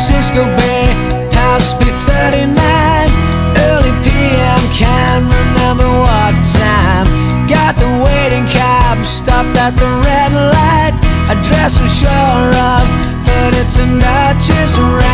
Francisco Bay, House B39, early PM, can't remember what time. Got the waiting cab, stopped at the red light. Address I'm sure of, but it's a Dutchess